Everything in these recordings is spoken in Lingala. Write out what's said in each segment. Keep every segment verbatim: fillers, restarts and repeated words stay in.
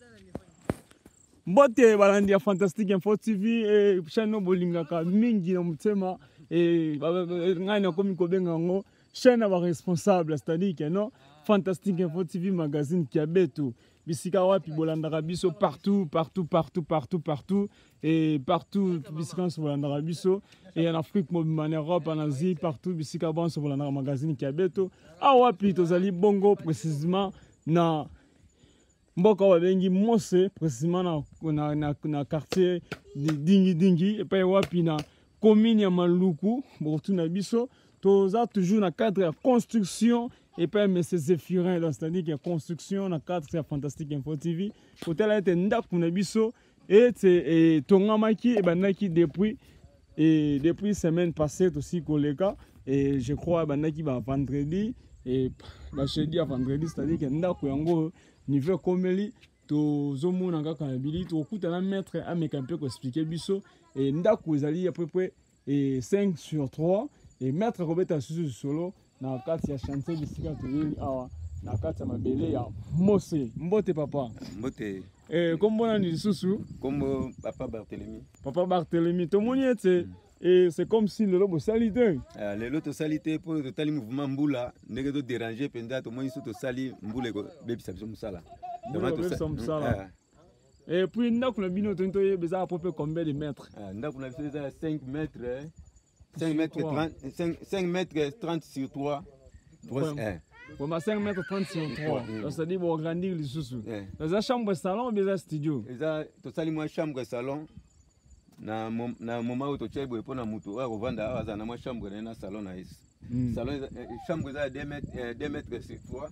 Mbote balandi ya Fantastique Info T V e chaîne bolingaka mingi na mutema e ngani na komi kobenga ngo chaîne ba responsable, c'est-à-dire que non Fantastique Info T V magazine qui abeto bisika wapi bolandaka biso partout partout partout partout partout et partout bisika so bolandaka biso et en Afrique, en Europe, en Asie, partout bisika bon so bolandaka magazine qui abeto a wapi tozali bongo précisément na mboka wa bengi Mose précisément na na na, na quartier dingi dingi et puis wapi na commune ya Maluku botu na biso toza toujours na cadre ya construction et puis mais c'est Zéphirin donc c'est-à-dire qu'il y a construction na cadre ya Fantastique Info T V côté là était ndaku na biso et et tongamaki et banaki depuis et depuis semaine passée aussi collègue et je crois banaki ba vendredi et ba jeudi à vendredi c'est-à-dire que ndaku yango niveau komeli to zomona kaka na bili to kutana maître ameka un peu ko expliquer biso et ndaku ezali à peu près et cinq sur trois et maître kobeta susu solo na kati ya chantier bisika to yeli awa na kati ya mabele ya Mose mbote papa mbote eh kombo na ni susu kombo papa Barthélemy papa Barthélemy to moni ete et c'est comme si le lobo salité ah le loto salité pour le tali mouvement mbula ndenge to déranger penda to moni to sali mbule ko bebisa biso musala to musala et puis ndaku na bino to to yebeza à peu près combien de mètres ah ndaku na biso eza cinq mètres cinq mètres trente cinq mètres trente sur trois pour ma cinq mètres trente sur trois ça dit pour grandir les sous dans la chambre salon ou bien studio eza to sali moi chambre salon na na moment où to chebo pour na mutu a revanda aza na moi chambre na salon na is salon chambre eza deux mètres deux mètres sur trois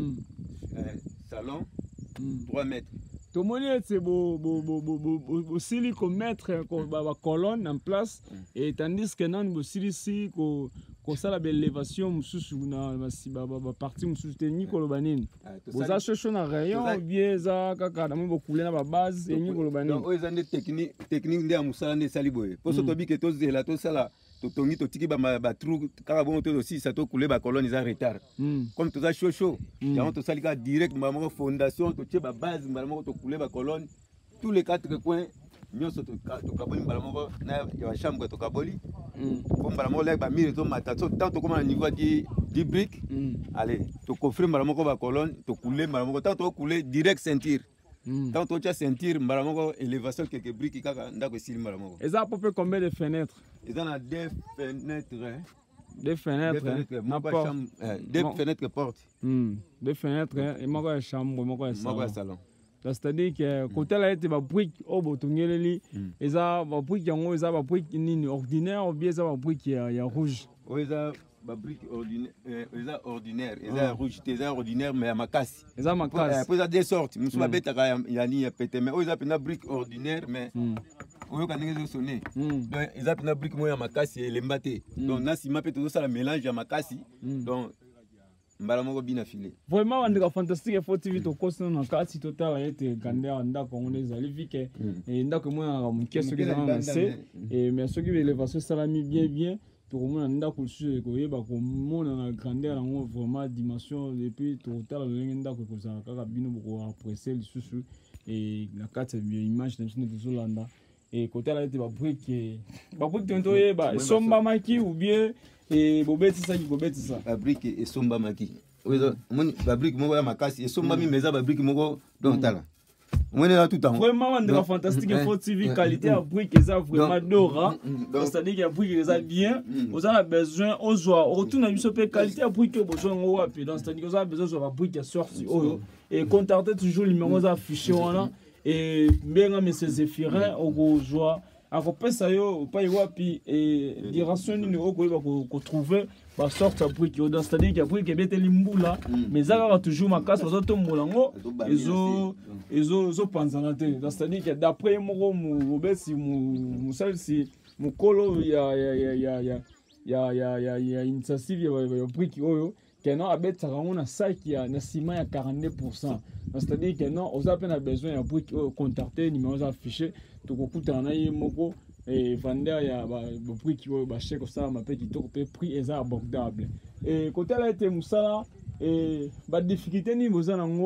salon trois mètres. Tout le monde c'est beau, beau, beau, beau, beau, aussi li ko mettre ba colonne en place et tandis que nan aussi ici ko ko sala belle élévation mususu na ba ba partie mususu te ni ko lobanini. Vous a cherché na rayon ou bien za kaka na mo couler na ba base et ni ko lobanini. Donc ils ont des techniques techniques ndia musala ne sali boye. Pour so to bi ke to zela to sala to tongi to tiki ba ba trou kaka bon to aussi ça to couler ba colonne ils en retard. Comme to za chaud chaud, ya to sali ka direct ma fondation to che ba base ma to couler ba colonne tous les quatre coins nyonso to to kaboli mbala moko na ya chambre to kaboli comme mbala moko lek ba mire to mata so tant to comme na niveau di di brique allez to coffrer mbala moko ba colonne to couler mbala moko tant to couler direct ceinture tant to cha ceinture mbala moko élévation quelques briques kaka ndako sili mbala moko. Et ça à peu près combien de fenêtres? Ils en a deux fenêtres deux fenêtres ma chambre deux fenêtres portes deux fenêtres et moko chambre moko salon. C'est-à-dire que côté là était ba brique au botongeleli eza ba brique yango eza ba brique nini ordinaire ou bien eza ba brique ya rouge eza ba brique ordinaire eza ordinaire eza rouge eza ordinaire mais ya makasi eza makasi après eza deux sortes musu ba betaka ya ni ya pete mais eza pena brique ordinaire mais oyo kanenge zo sonner donc eza pena brique mo ya makasi elemba te donc na sima pe to sala mélange ya makasi donc mbala moko bina filé vraiment andika Fantastique Info T V to kosa na kati total ete gandera ndako ngone ezali vike et ndako mo na mukeso ke na se et mais ce qui élévation salami bien bien to komona ndako su ko yeba ko mona na grandeur ngo vraiment dimension depuis total le ndako ko za kaka bino boko apprécier le susu et na kati bien image na chine de Zolanda et côté là ete ba brique ba brique tonto yeba somba maki ou bien et bobeti ça qui bobeti ça fabrique et somba maki ozo mon fabrique moko ya makasi et somba mi meza fabrique moko donc tala on est là tout temps vraiment de la Fantastique Info T V qualité à brique ça vraiment dora c'est-à-dire qu'il y a brique ça bien vous avez besoin aux joie retourne à biso pe qualité à brique besoin ngo wapi donc c'est-à-dire que vous avez besoin de brique sorti et contactez toujours le numéro affiché là et bien monsieur Zéphirin au joie akopesa yo pa wapi et direction ni okoyeba ko trouver ba sorte ya brique donc c'est-à-dire qu'il y a brique beteli mbula mais ça toujours makasi bazo tombola ngo ezo ezo zo panzana te donc c'est-à-dire que d'après moko mobesi musalisi mukolo ya ya ya ya ya ya ya ya ya initiative ya brique oyo kenon abetaka ngo na sac ya na ciment ya quarante-deux pour cent c'est-à-dire que non on a peine besoin ya brique contacter numéro affiché to kokutana na ye moko et vendeur ya ba brique oyo ba chèque ça ma pe kitoko pe prix est abordable et côté là était musala et ba difficulté ni bozana ngo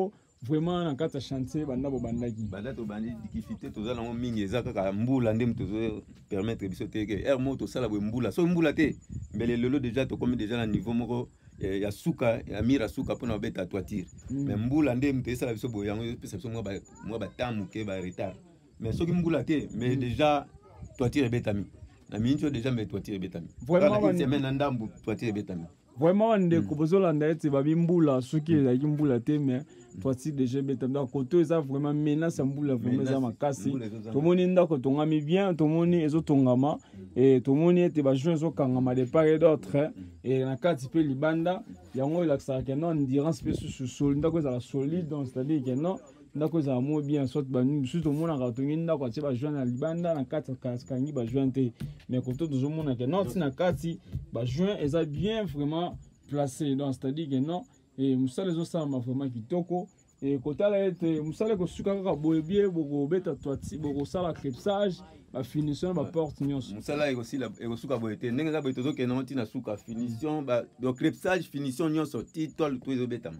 vraiment na kata chantier banda bo bandaki banda to bandi difficulté to za na mingi eza kaka mbula ndem to permettre biso te que air moto sala bo mbula so mbula te mbele lelo déjà to comme déjà na niveau moko ya suka ya mira suka pona beta toiture mais mbula ndem te sala biso bo yango pesa biso mo ba mo ba tamu ke ba retard mais soki mbula te mais déjà toiture betami na mincho déjà mais toiture betami vraiment une semaine ndambu toiture betami vraiment wande ko bozolanda ete babi mbula soki ezaki mbula te mais toiture déjà betami donc koto eza vraiment menace mbula vraiment za makasi tomoni ndako tongami bien tomoni ezotongama et tomoni ete ba joint ezokangama de part et d'autre et na kati pe libanda yango ilakisaka ke non endurance pe sur sol ndako ezala solide donc c'est-à-dire que non ndako ezala mo bien soit bamisu tomonaka tongi ndako atie bajoint na libanda na kati kangi bajoint te mais koto tozomona ke non ti na kati bajoint eza bien vraiment placé donc c'est-à-dire que non et mosala ezosalama vraiment kitoko et kotala ete mosala ekosuka kaka boye bie bokobeta toiti bokosala crepsage bafinition baporte nyonso mosala ekosuka boye te ndenge eza boye tozokende ngo ntina suka finition crepsage finition nyonso ti tole to ezobetama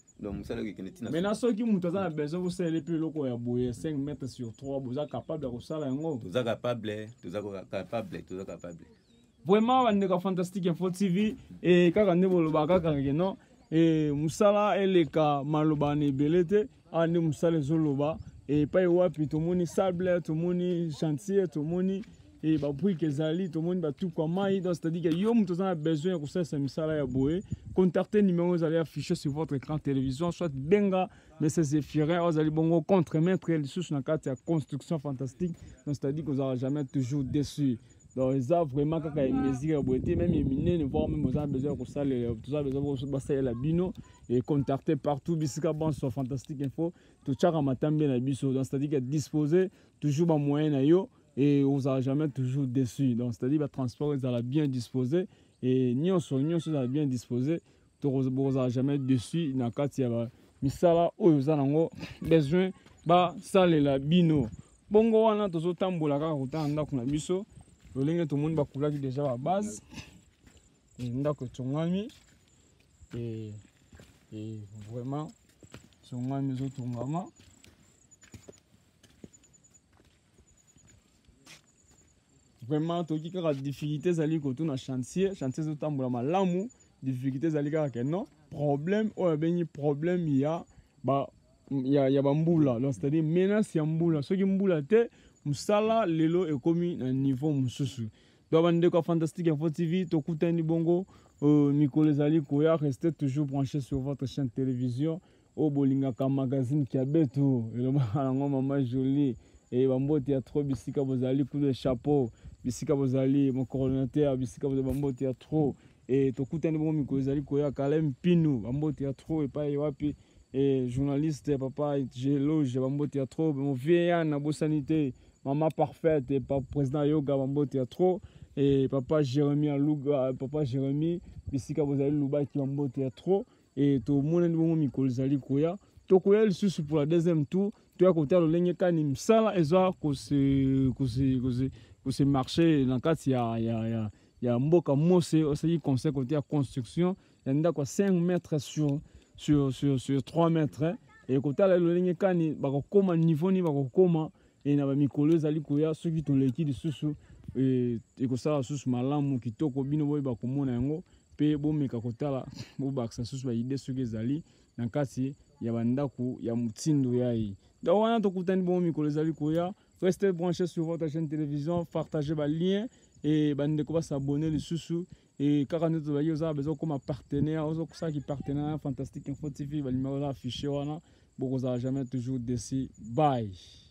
maintenant soki moto aza na besoin kosalela mpe eloko ya boye cinq mètres sur trois boza capable ya kosala yango toza capable toza capable toza capable vraiment bandeko Fantastique Info T V e kaka nde bolobaka kaka ke non e mosala eleka maloba na ebele te awa nde mosala ezoloba epai wapi tomoni sable tomoni chantier tomoni et bah pour que zali tout le monde va tout comme il donc c'est-à-dire que yo moto a besoin que ça c'est misala ya boé contacter numéro vous allez afficher sur votre écran télévision soit benga mais c'est Zéphirin vous allez bongo contre mettre les sous na carte ya construction fantastique donc c'est-à-dire que vous aurez jamais toujours déçu donc ça vraiment quand il mesure boé même éminé ne voir même vous avez besoin que ça les tout ça besoin que ça la bino et contacter partout bisika bon sur Fantastique Info tout chaka matambe na biso donc c'est-à-dire que disposer toujours ba moyen na yo et on n'aura jamais toujours déçu. Donc, c'est-à-dire que le transport est bien disposé et nous sommes bien disposés. On n'aura jamais déçu. Dans le cas où il y a misala où avons besoin de saler la bino. Bongo wana tozo tambola kaka kutanda kuna biso. Lolenge tout le monde bakula déjà la base. Ndako tongami et et vraiment tongami zo tongama. Vraiment toki kaka difficulté zali ko tuna chantier chantier zo tambola malamu difficulté zali kaka non problème o benyi problème ya ba ya ya bambula donc c'est-à-dire menace ya mbula soki mbula te musala lelo ekomi na niveau mususu donc bande ko Fantastique Info T V to kutani bongo euh, mikolo zali koya restez toujours branchés sur votre chaîne télévision au bolinga ka magazine qui abeto le maman jolie et bambote ya trop bisika bozali coup de chapeau bisika bozali mon coordinateur bisika bozali bambote ya trop et tokutani bongo mikolo zali koya Kalem Pinu bambote ya trop et pas wapi et journaliste papa Geloge bambote ya trop mon vieil na bosanité maman parfaite et pas président yoga bambote ya trop et papa Jérémy Aluga papa Jérémy bisika bozali lubaki bambote ya trop et to mona bongo mikolo zali koya tokoya lisusu pour la deuxième tour tu as côté le ligne kani msala ezo ko se ko se ko se ko se marché dans kati ya ya ya ya mboka mose aussi conseil côté ya construction yanda ko cinq mètres sur sur sur sur trois mètres et côté le ligne kani ba ko koma niveau ni ba ko koma et na ba mikolo zali koya ceux qui ont l'équipe susu et et ko ça susu malamu kitoko bino boy ba ko mona yango pe bo meka kotala bo baksa susu ba idée ceux qui zali na kati ya bandaku ya mutindo yayi. Donc on a tout le bon mikolo zali koya. Restez branchés sur votre chaîne télévision, partagez le lien et bande ko s'abonner les sous et quand nous travaillons ça besoin comme partenaire, on ça qui partenaire Fantastique Info T V, ba numéro affiché wana, beaucoup ça jamais toujours déci. Bye.